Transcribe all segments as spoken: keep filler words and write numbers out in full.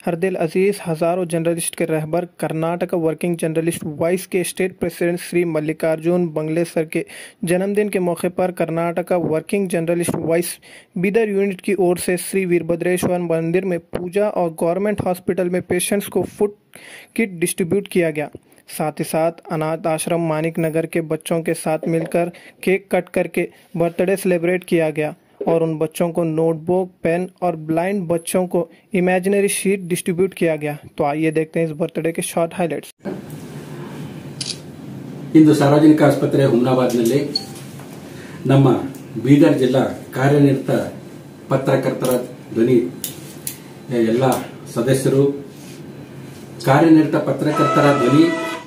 हरदिल अजीज हजारों जर्नलिस्ट के रहबर कर्नाटक वर्किंग जर्नलिस्ट वाइस के स्टेट प्रेसिडेंट श्री मल्लिकार्जुन बंगलेसर के जन्मदिन के मौके पर Karnataka working journalist voice Bidar unit की ओर से श्री वीरभद्रेश्वर मंदिर में पूजा और गवर्नमेंट हॉस्पिटल में पेशेंट्स को फूड किट डिस्ट्रीब्यूट किया गया। साथ ही साथ अनाथ आश्रम मानिक नगर के बच्चों के साथ मिलकर केक कट करके बर्थडे सेलिब्रेट किया गया और उन बच्चों को नोटबुक, पेन और ब्लाइंड बच्चों को इमेजिनरी शीट डिस्ट्रीब्यूट किया गया। तो आइए देखते हैं इस बर्थडे के शॉर्ट हाइलाइट्स। इंದು ಸಾರ್ವಜನಿಕ ಆಸ್ಪತ್ರೆ ಹುಮ್ನಾಬಾದ್ನಲ್ಲಿ ನಮ್ಮ ಬೀದರ್ ಜಿಲ್ಲಾ ಕಾರ್ಯನಿರತ ಪತ್ರಕರ್ತರ ಧ್ವನಿ ಎಲ್ಲ ಸದಸ್ಯರು ಕಾರ್ಯನಿರತ ಪತ್ರಕರ್ತರ ಧ್ವನಿ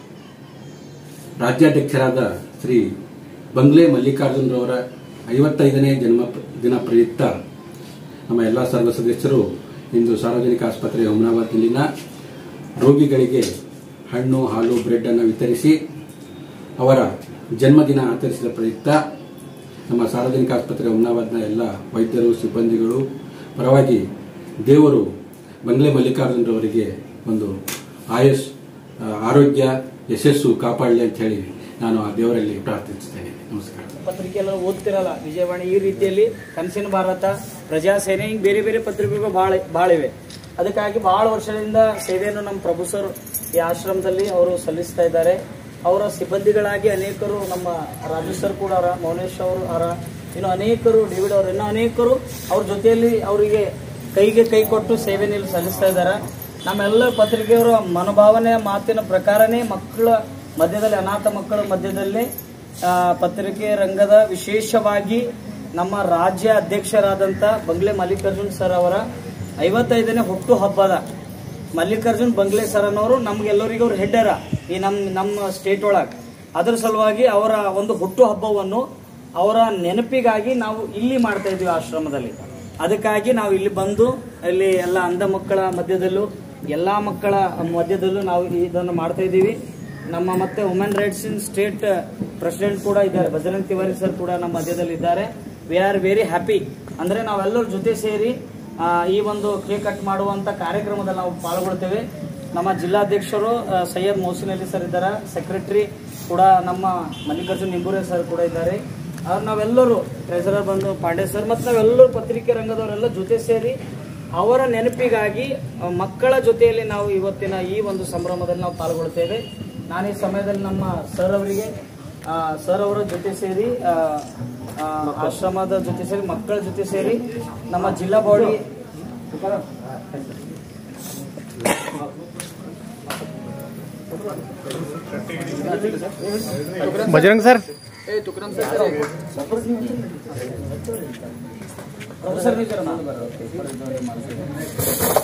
ರಾಜ್ಯಾಧ್ಯಕ್ಷರಾದ ಶ್ರೀ ಬಂಗ್ಲೆ ಮಲ್ಲಿಕಾರ್ಜುನ್ ರವರ ಐವತ್ತೈದನೇ ಜನ್ಮ ದಿನ ಪ್ರಯುಕ್ತ ನಮ್ಮ ಎಲ್ಲ ಸರ್ವ ಸದಸ್ಯರು ಇಂದು ಸಾರ್ವಜನಿಕ ಆಸ್ಪತ್ರೆ ಹುಮ್ನಾಬಾದ್ನಲ್ಲಿನ ರೋಗಿಗಳಿಗೆ ಹಣ್ಣು ಹಾಲು ಬ್ರೆಡ್ ಅನ್ನು ವಿತರಿಸಿ ಅವರ ಜನ್ಮದಿನ ಆಚರಿಸಿದ ಪ್ರಯುಕ್ತ ನಮ್ಮ ಸಾರ್ವಜನಿಕ ಆಸ್ಪತ್ರೆ ಹುಮ್ನಾಬಾದ್ನ ಎಲ್ಲ ವೈದ್ಯರು ಸಿಬ್ಬಂದಿಗಳು ಪರವಾಗಿ ದೇವರು ಬಂಗ್ಲೆ ಮಲ್ಲಿಕಾರ್ಜುನ್ ರವರಿಗೆ ಒಂದು ಆಯುಷ್ ಆರೋಗ್ಯ ಯಶಸ್ಸು ಕಾಪಾಡಲಿ ಅಂತ ಹೇಳಿ ನಾನು ಆ ದೇವರಲ್ಲಿ ಪ್ರಾರ್ಥಿಸುತ್ತೇನೆ। ನಮಸ್ಕಾರ। ಪತ್ರಿಕೆಲ್ಲ ಓದ್ತಿರಲ್ಲ ವಿಜಯವಾಣಿ ಈ ರೀತಿಯಲ್ಲಿ ಕನಸಿನ ಭಾರತ ಪ್ರಜಾಸೇನೆ ಹಿಂಗೆ ಬೇರೆ ಬೇರೆ ಪತ್ರಿಕೆಗಳು ಭಾಳ ಭಾಳ ಇವೆ। ಅದಕ್ಕಾಗಿ ಬಹಳ ವರ್ಷದಿಂದ ಸೇವೆಯನ್ನು ನಮ್ಮ ಪ್ರಭು ಸರ್ ಈ ಆಶ್ರಮದಲ್ಲಿ ಅವರು ಸಲ್ಲಿಸ್ತಾ ಇದ್ದಾರೆ। ಅವರ ಸಿಬ್ಬಂದಿಗಳಾಗಿ ಅನೇಕರು ನಮ್ಮ ರಾಜು ಸರ್ ಕೂಡ ಅವರ ಮೌನೇಶ್ ಅವರು ಅವರ ಇನ್ನು ಅನೇಕರು ಡೇವಿಡ್ ಅವರು ಇನ್ನೂ ಅನೇಕರು ಅವ್ರ ಜೊತೆಯಲ್ಲಿ ಅವರಿಗೆ ಕೈಗೆ ಕೈ ಕೊಟ್ಟು ಸೇವೆಯನ್ನು ಸಲ್ಲಿಸ್ತಾ ಇದ್ದಾರೆ। ನಮ್ಮೆಲ್ಲ ಪತ್ರಿಕೆಯವರ ಮನೋಭಾವನೆಯ ಮಾತಿನ ಪ್ರಕಾರನೇ ಮಕ್ಕಳ ಮಧ್ಯದಲ್ಲಿ ಅನಾಥ ಮಕ್ಕಳ ಮಧ್ಯದಲ್ಲಿ ಪತ್ರಿಕೆ ರಂಗದ ವಿಶೇಷವಾಗಿ ನಮ್ಮ ರಾಜ್ಯ ಅಧ್ಯಕ್ಷರಾದಂಥ ಬಂಗ್ಲೆ ಮಲ್ಲಿಕಾರ್ಜುನ್ ಸರ್ ಅವರ ಐವತ್ತೈದನೇ ಹುಟ್ಟು ಹಬ್ಬದ ಮಲ್ಲಿಕಾರ್ಜುನ್ ಬಂಗ್ಲೆ ಸರ್ ಅನ್ನೋರು ನಮ್ಗೆಲ್ಲರಿಗೂ ಅವ್ರು ಹೆಡ್ಡರ ಈ ನಮ್ಮ ನಮ್ಮ ಸ್ಟೇಟ್ ಒಳಗೆ ಅದರ ಸಲುವಾಗಿ ಅವರ ಒಂದು ಹುಟ್ಟು ಹಬ್ಬವನ್ನು ಅವರ ನೆನಪಿಗಾಗಿ ನಾವು ಇಲ್ಲಿ ಮಾಡ್ತಾ ಇದ್ದೀವಿ ಆಶ್ರಮದಲ್ಲಿ। ಅದಕ್ಕಾಗಿ ನಾವು ಇಲ್ಲಿ ಬಂದು ಇಲ್ಲಿ ಎಲ್ಲ ಅಂಧ ಮಕ್ಕಳ ಮಧ್ಯದಲ್ಲೂ ಎಲ್ಲ ಮಕ್ಕಳ ಮಧ್ಯದಲ್ಲೂ ನಾವು ಇದನ್ನು ಮಾಡ್ತಾ ಇದ್ದೀವಿ। ನಮ್ಮ ಮತ್ತೆ women rights in state president ಕೂಡ ಇದ್ದಾರೆ, ಬಜರಂಗ್ ತಿವಾರಿ ಸರ್ ಕೂಡ ನಮ್ಮ ಮಧ್ಯದಲ್ಲಿ ಇದ್ದಾರೆ। ವಿ ಆರ್ ವೆರಿ ಹ್ಯಾಪಿ ಅಂದ್ರೆ ನಾವೆಲ್ಲರ ಜೊತೆ ಸೇರಿ ಈ ಒಂದು ಕೇಕ್ ಕಟ್ ಮಾಡುವಂತ ಕಾರ್ಯಕ್ರಮದಲ್ಲಿ ನಾವು ಪಾಲ್ಗೊಳ್ತೇವೆ। ನಮ್ಮ ಜಿಲ್ಲಾಧ್ಯಕ್ಷರು ಸೈಯದ್ ಮೊಹಸಿನ್ ಅಲಿ ಸರ್ ಇದ್ದಾರೆ, ಸೆಕ್ರೆಟರಿ ಕೂಡ ನಮ್ಮ ಮಲ್ಲಿಕಾರ್ಜುನ್ ನಿಂಬೂರೆ ಸರ್ ಕೂಡ ಇದ್ದಾರೆ। ಅವ್ರು ನಾವೆಲ್ಲರೂ ಟ್ರೆಜರರ್ ಬಂದು ಪಾಂಡೆ ಸರ್ ಮತ್ತು ನಾವೆಲ್ಲರೂ ಪತ್ರಿಕೆ ರಂಗದವರೆಲ್ಲ ಜೊತೆ ಸೇರಿ ಅವರ ನೆನಪಿಗಾಗಿ ಮಕ್ಕಳ ಜೊತೆಯಲ್ಲಿ ನಾವು ಇವತ್ತಿನ ಈ ಒಂದು ಸಂಭ್ರಮದಲ್ಲಿ ನಾವು ಪಾಲ್ಗೊಳ್ತೇವೆ। ನಾನು ಈ ಸಮಯದಲ್ಲಿ ನಮ್ಮ ಸರ್ ಅವರಿಗೆ ಸರ್ ಅವರ ಜೊತೆ ಸೇರಿ ಆಶ್ರಮದ ಜೊತೆ ಸೇರಿ ಮಕ್ಕಳ ಜೊತೆ ಸೇರಿ ನಮ್ಮ ಜಿಲ್ಲಾ ಬಾಡಿ बजरंग सर सर